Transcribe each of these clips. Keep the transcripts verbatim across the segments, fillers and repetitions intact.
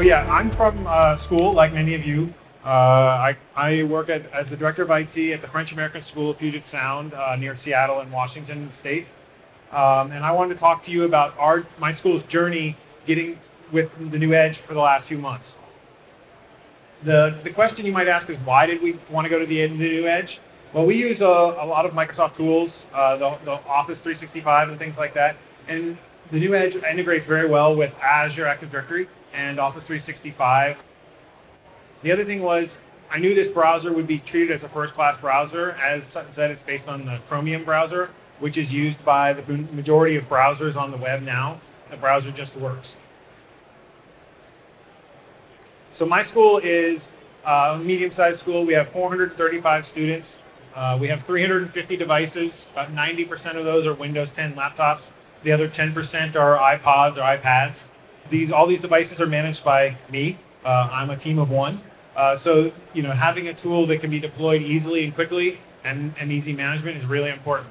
yeah, I'm from uh, school, like many of you. Uh, I, I work at, as the director of I T at the French-American School of Puget Sound uh, near Seattle in Washington State. Um, and I wanted to talk to you about our my school's journey getting with the new Edge for the last few months. The, the question you might ask is, why did we want to go to the, the new Edge? Well, we use a, a lot of Microsoft tools, uh, the, the Office three sixty-five and things like that. And the new Edge integrates very well with Azure Active Directory and Office three sixty-five. The other thing was, I knew this browser would be treated as a first-class browser. As said, it's based on the Chromium browser, which is used by the majority of browsers on the web now. The browser just works. So my school is a medium-sized school. We have four hundred thirty-five students. Uh, we have three hundred fifty devices. About ninety percent of those are Windows ten laptops. The other ten percent are iPods or iPads. These, all these devices are managed by me. Uh, I'm a team of one. Uh, so, you know, having a tool that can be deployed easily and quickly and, and easy management is really important.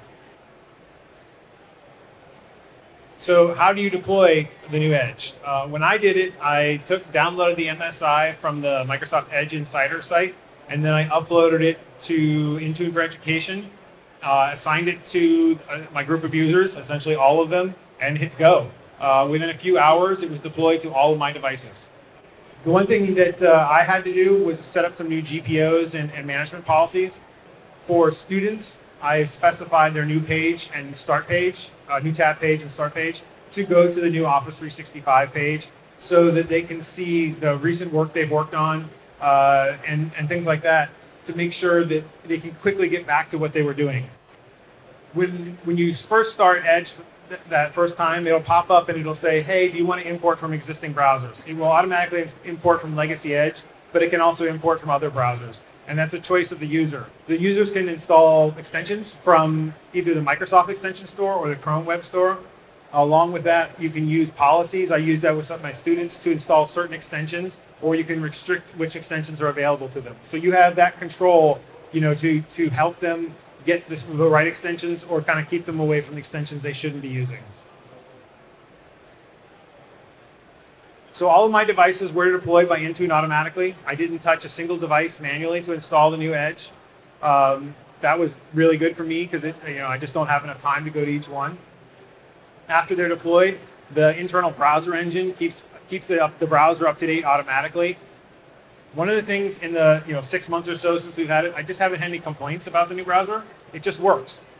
So how do you deploy the new Edge? Uh, when I did it, I took downloaded the M S I from the Microsoft Edge Insider site, and then I uploaded it to Intune for Education, uh, assigned it to uh, my group of users, essentially all of them, and hit go. Uh, within a few hours, it was deployed to all of my devices. The one thing that uh, I had to do was set up some new G P Os and, and management policies. For students, I specified their new page and start page, uh, new tab page and start page, to go to the new Office three sixty-five page so that they can see the recent work they've worked on uh, and, and things like that, to make sure that they can quickly get back to what they were doing. When, when you first start Edge th that first time, it'll pop up and it'll say, hey, do you want to import from existing browsers? It will automatically import from Legacy Edge, but it can also import from other browsers. And that's a choice of the user. The users can install extensions from either the Microsoft Extension Store or the Chrome Web Store. Along with that, you can use policies. I use that with some of my students to install certain extensions, or you can restrict which extensions are available to them. So you have that control, you know, to, to help them get this, the right extensions, or kind of keep them away from the extensions they shouldn't be using. So all of my devices were deployed by Intune automatically. I didn't touch a single device manually to install the new Edge. Um, that was really good for me because it, you know, I just don't have enough time to go to each one. After they're deployed, the internal browser engine keeps keeps the, up, the browser up to date automatically. One of the things in the you know six months or so since we've had it, I just haven't had any complaints about the new browser. It just works.